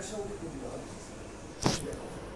射を受けているわけです。